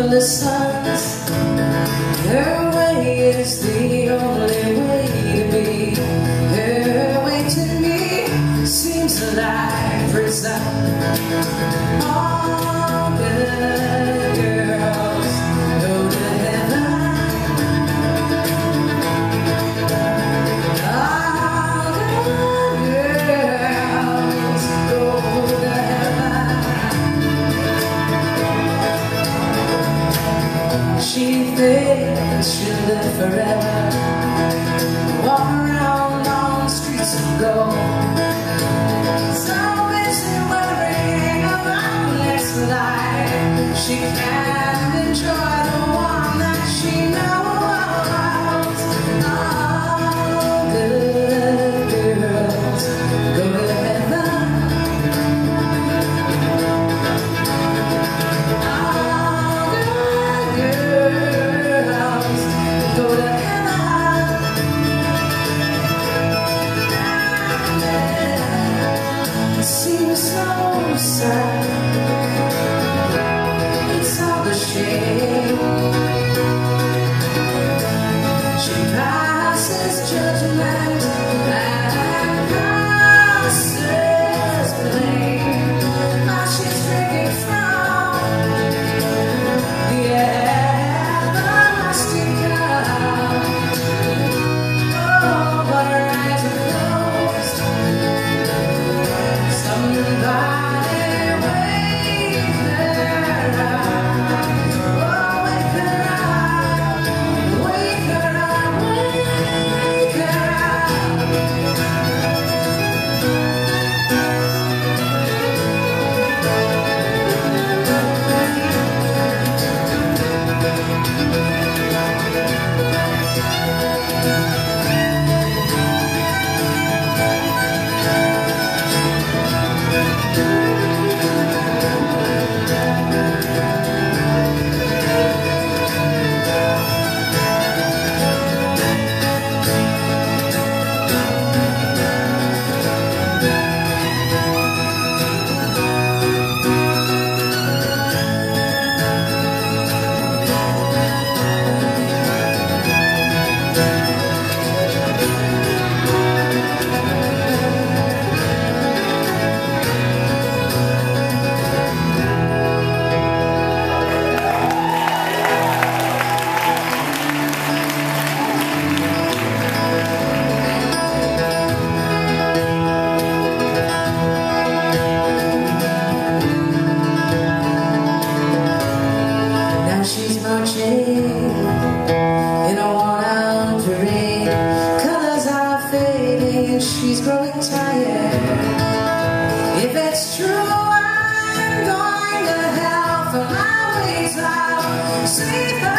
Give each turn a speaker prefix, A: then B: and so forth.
A: the suns. Her way is the only way to be. Her way to me seems like prison. All good girls go to heaven. All good girls go to heaven. She thinks she'll live forever, walk around long streets of gold. So busy worrying about the next life, she can't enjoy the one that she knows. All good girls go to heaven. All good girls go to heaven. It seems so sad, it's all a shame. She passes judgment and passes blame. Now she's drinking from the everlasting cup. Oh, but her eyes are closed. Somebody wake her up. Oh, wake her up. Wake her up. Wake her up. She's marching in a worn-out parade. Colors are fading and she's growing tired. If it's true, I'm going to hell for my ways out. Save her.